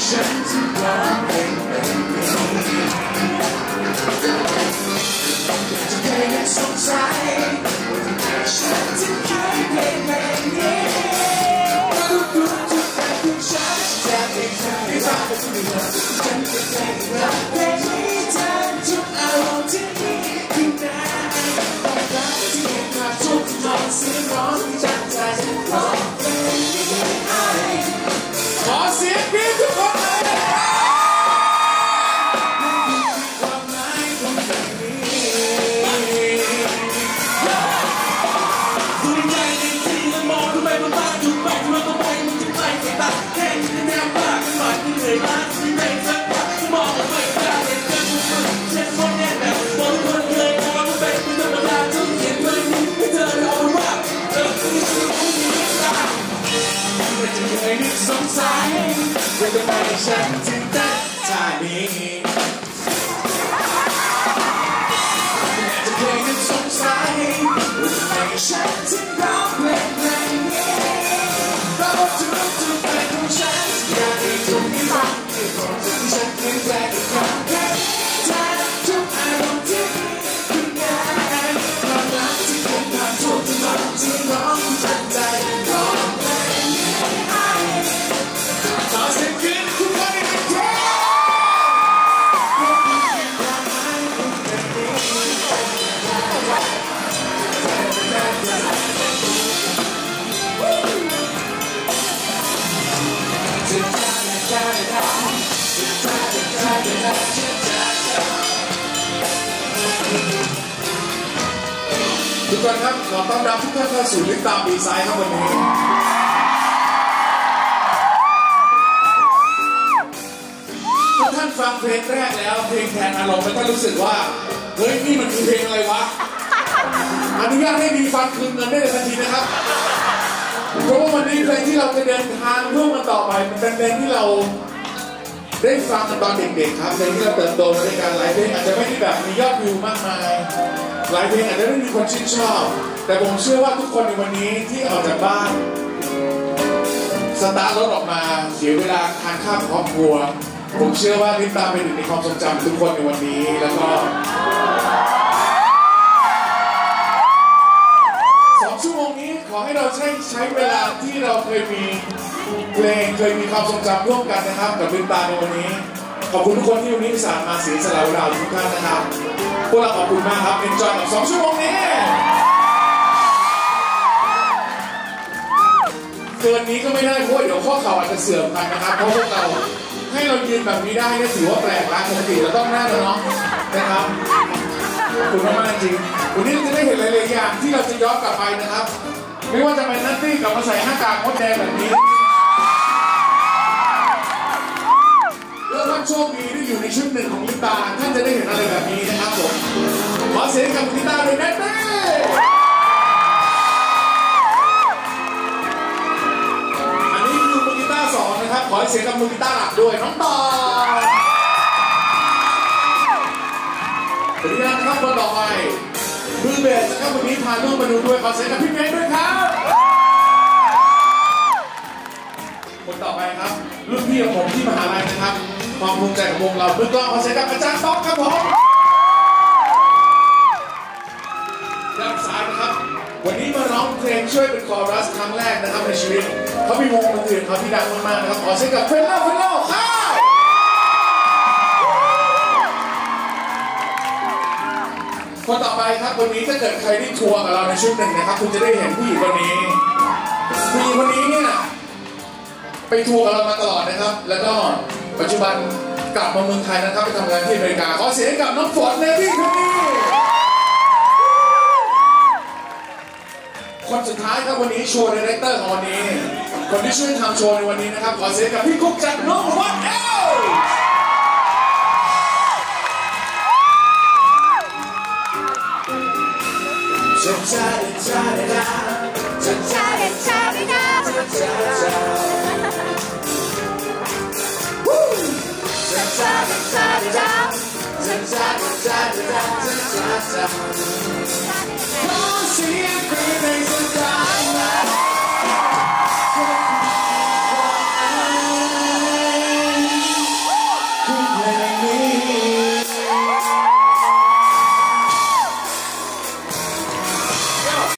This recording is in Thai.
ฉันจะร้องเพลงจะเคยสงสัยว่าทำไมฉันถึงเขียนเพลงนี้ทุกการของฉันจะเป็นเธอที่ฟังเป็นเรื่องฉันจะเพลงรักเพลงนี้เธอทุกอารมณ์ที่มีขึ้นได้ความรักที่เก็บมาทุกทอนเสียงร้องที่จับใจร้องเพลงนี้ให้ขอเสียงพี่ทุกคนความหมายของเพลงนี้ดูใจในที่และมองดูไปบนฟ้าดูไปดูมาตัวไปมันจะไปสายตาแค่ที่แนวปากกันหน่อยที่เหนื่อยล้าที่ไม่สักพักมองไปข้างเห็นเธอทุกคนเช่นคนแน่แบบบางคนเคยมองดูไปเป็นธรรมดาจนเขียนเพลงนี้ให้เธอเอาว่าที่ฉันคงมีตาไม่จะเคยนึกสงสัยว่าทำไมฉันถึงได้ท่านี้จะเคยนึกสงสัยว่าทำไมฉันถึงร้องเพลงนี้เพราะทุกเพลงของฉันอยากให้ทุกที่ฟังที่บอกที่ฉันเขียนเพลงอีกครั้งแค่แทนทุกอารมณ์ที่คุณงานความรักที่คุณผ่านทุกที่ร้องที่ร้องจับใจร้องเพลงนี้ให้ขอเสียงขึ้นทุกคนอีกที ทุกคนครับขอต้อนรับทุกท่านเข้าสู่ลิปตาบีไซด์ครับวันนี้ทุกท่านฟังเพลงแรกแล้วเพลงแทนอารมณ์แล้วท่านรู้สึกว่าเฮ้ยนี่มันคือเพลงอะไรวะอนุญาตให้มีฟังคืนเงินได้เลยทันทีนะครับเพราะว่าวันนี้เพลงที่เราจะเดินทางร่วมกันต่อไปมันเป็นเพลงที่เราได้ฟังกันตอนเด็กๆครับเพลงที่เราเติบโตมาด้วยกันหลายเพลงอาจจะไม่ได้แบบมียอดวิวมากมายหลายเพลงอาจจะไม่มีคนชื่นชอบแต่ผมเชื่อว่าทุกคนในวันนี้ที่ออกจากบ้านสตาร์ทรถออกมาเสียเวลาทานข้าวครอบครัวผมเชื่อว่าลิปตาเป็นหนึ่งในความทรงจำทุกคนในวันนี้แล้วก็2 ชั่วโมงนี้ขอให้เราใช้เวลาที่เราเคยมีเพลงเคยมีความทรงจำร่วมกันนะครับกับลิปตาในวันนี้ขอบคุณทุกคนที่วันนี้สามารถเสียสละเวลาทุกท่านนะครับพวกเราขอบคุณมากครับเอ็นจอยกับ2 ชั่วโมงนี้เกินนี้ก็ไม่ได้เพราะเดี๋ยวข้อเข่าอาจจะเสื่อมกันนะครับเพราะพวกเราให้เรายืนแบบนี้ได้ก็ถือว่าแปลกนะปกติเราต้องนั่งแล้วเนาะนะครับขอบคุณมากจริงวันนี้เราจะได้เห็นหลายๆอย่างที่เราจะย้อนกลับไปนะครับไม่ว่าจะเป็นนัตตี้กลับมาใส่หน้ากากมดแดงแบบนี้แล้วท่านโชคดีที่อยู่ในชุดหนึ่งของลิปตาท่านจะได้เห็นอะไรแบบนี้นะครับผมขอเสียงกับลิปตาเลยนะเต้อันนี้คือมือกีตาร์2นะครับขอเสียงกับมือกีตาร์หลักด้วยน้องต่อขออนุญาตนะครับคนต่อไปมือเบสนะครับวันนี้พาลูกมาดูด้วยขอเสียงกับพี่เมย์ด้วยครับคนต่อไปครับรุ่นพี่ของผมที่มหาลัยนะครับความภูมิใจของวงเราเบื้องต้นขอเสียงกับอาจารย์ป๊อกครับผมด้านซ้ายนะครับวันนี้มาร้องเพลงช่วยเป็นคอรัสครั้งแรกนะครับในชีวิตเขามีวงดนตรีเขาที่ดังมากๆนะครับขอเสียงกับเฟลโล่ครับคนต่อไปครับวันนี้ถ้าเกิดใครได้ทัวร์กับเราในชุดหนึ่งนะครับคุณจะได้เห็นผู้หญิงคนนี้เนี่ยไปทัวร์กับเรามาตลอดนะครับแล้วก็ปัจจุบันกลับมาเมืองไทยนะครับไปทำงานที่อเมริกาขอเสียงกับน้องฝนเนวี่คนนี้คนสุดท้ายครับวันนี้โชว์ดีเรคเตอร์ของวันนี้คนที่ช่วยทำโชว์ในวันนี้นะครับขอเสียงกับพี่กุ๊กจากน้องวัดเอล